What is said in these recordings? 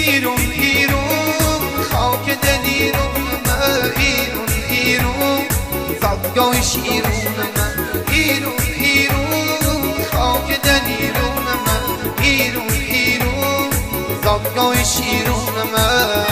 ایرون ایرون خاک دل ایرون من ایرون ایرون زادگاه شیرون من ایرون ایرون خاک دل ایرون من ایرون ایرون زادگاه شیرون من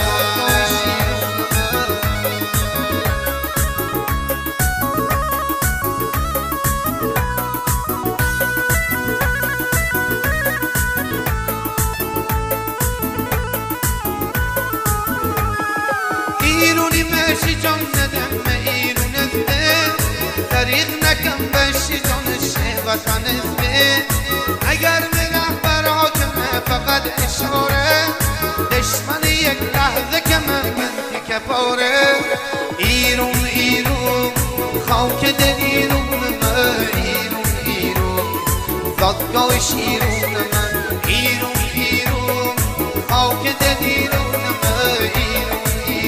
ایرونی مرشی جان ندم ایرون ازده طریق نکم بشی جانشه وطن ازده اگر من رهبر حاکمه فقط اشاره دشمن یک لحظه که من کفاره ایرون ایرون خاک دل ایرون من ایرون ایرون زادگاه شیرون من ایرون ایرون خاک دل ایرون من ایرون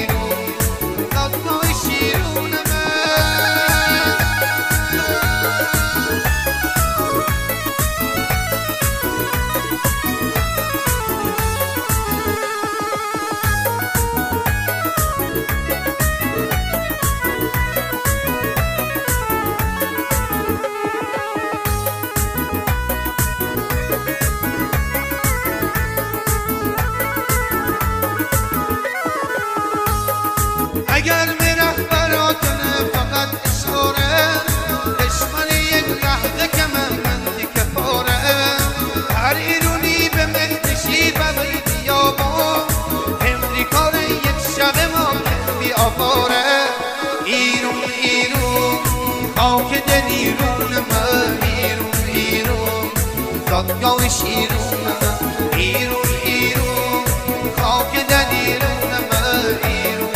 اگر میرخ براتونه فقط اشاره دشمن یک لحظه که من کفاره هر ایرونی به مهدشی برای دیابان امریکا رو یک شب ما بی آفاره ایرون ایرون خاک دل ایرون من ایرون ایرون زادگاه شیرون من ایرون ایرون خاک دل ایرون من ایرون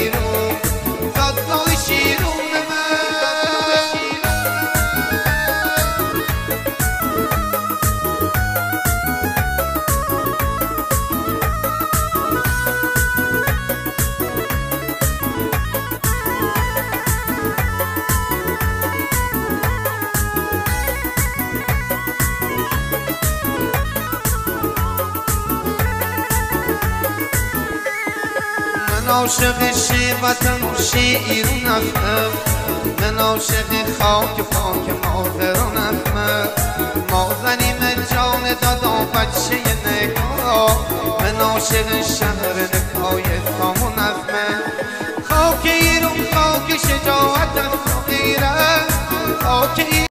من عاشق وطن و ایرون هستم من عاشق خاک مادران هستم ما زنیم جان دادا بچه نگاه من عاشق شهر نکای سامون هستم